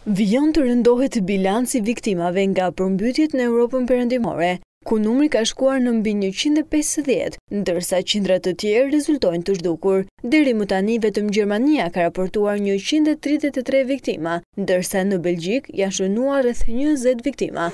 Vijon të rëndohet bilanci viktimave nga përmbytjet në Europën Perëndimore, ku numri ka shkuar në mbi 150, ndërsa qindra të tjerë rezultojnë të zhdukur. Deri më tani vetëm Gjermania ka raportuar 133 viktima, ndërsa në Belgjik janë shënuar rreth 20 viktima.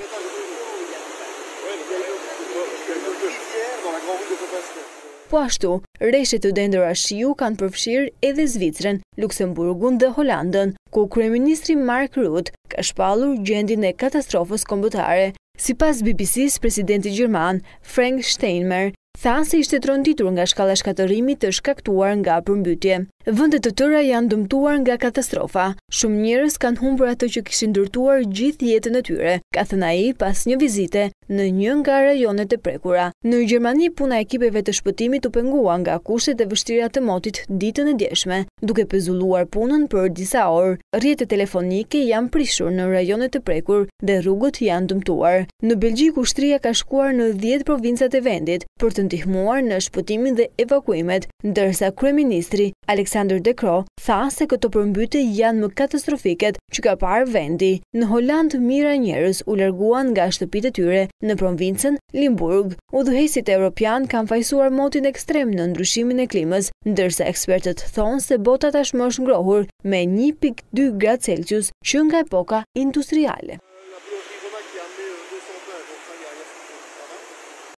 Po ashtu, rreshet të dendura shiu kanë përfshirë edhe Zvicrën, Luksemburgun dhe Holandën, ku kryeministri Mark Rutte ka shpallur gjendjen e katastrofës kombëtare. Sipas BBC-s, presidenti gjerman Frank Steinmeier tha se ishte tronditur nga shkalla shkatërrimit të shkaktuar nga përmbytje. Vendet të tëra janë dëmtuar nga katastrofa. Shumë njerëz kanë humbur ato që kishin ndërtuar gjithë jetën e tyre, ka thënë ai pas një vizite në një nga rajonet e prekura. Në Gjermani puna e ekipeve të shpëtimit u pengua nga kushtet e vështira të motit ditën e djeshme, duke pezulluar punën për disa orë. Rrjetet telefonike janë prishur në rajonet e prekur dhe rrugët janë dëmtuar. Në Belgjik ushtria ka shkuar në 10 provincat e vendit për të ndihmuar në shpëtimin dhe evakuimet, ndërsa kryeministri Alexander De Croo tha se këto përmbytje janë më katastrofike që ka parë vendi. Në Holand mijëra njerëz u larguan nga shtëpitë e tyre në provincën Limburg. Udhëheqësit evropian kanë fajsuar motin ekstrem në ndryshimin e klimës, ndërsa ekspertët thonë se bota tashmë është ngrohur me 1,2 gradë Celsius që nga epoka industriale.